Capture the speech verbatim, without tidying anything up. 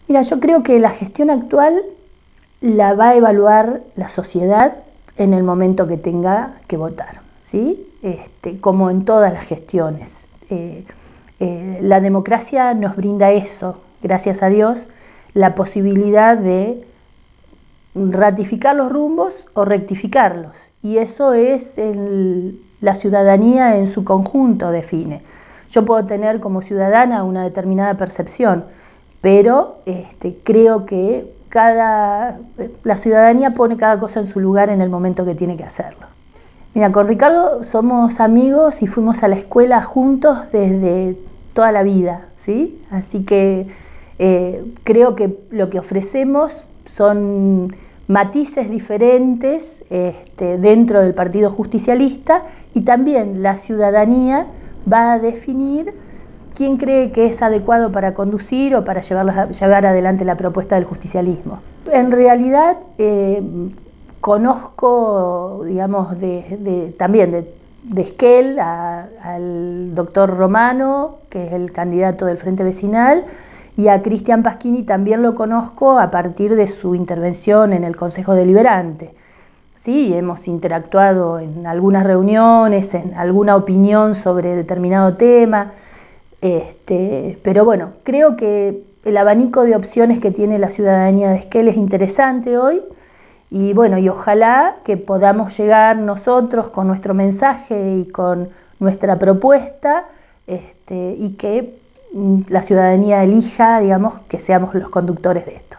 Mira, yo creo que la gestión actual la va a evaluar la sociedad en el momento que tenga que votar, ¿sí? Este, como en todas las gestiones. Eh, eh, la democracia nos brinda eso, gracias a Dios, la posibilidad de ratificar los rumbos o rectificarlos. Y eso es el, la ciudadanía en su conjunto define. Yo puedo tener como ciudadana una determinada percepción, pero este, creo que cada, la ciudadanía pone cada cosa en su lugar en el momento que tiene que hacerlo. Mira, con Ricardo somos amigos y fuimos a la escuela juntos desde toda la vida, ¿sí? Así que eh, creo que lo que ofrecemos son matices diferentes este, dentro del Partido Justicialista, y también la ciudadanía va a definir quién cree que es adecuado para conducir o para llevar, llevar adelante la propuesta del justicialismo. En realidad eh, conozco, digamos, de, de, también de, de Esquel a, al doctor Romano, que es el candidato del Frente Vecinal, y a Cristian Pasquini también lo conozco a partir de su intervención en el Consejo Deliberante. Sí, hemos interactuado en algunas reuniones, en alguna opinión sobre determinado tema, este, pero bueno, creo que el abanico de opciones que tiene la ciudadanía de Esquel es interesante hoy, y bueno, y ojalá que podamos llegar nosotros con nuestro mensaje y con nuestra propuesta, este, y que la ciudadanía elija, digamos, que seamos los conductores de esto.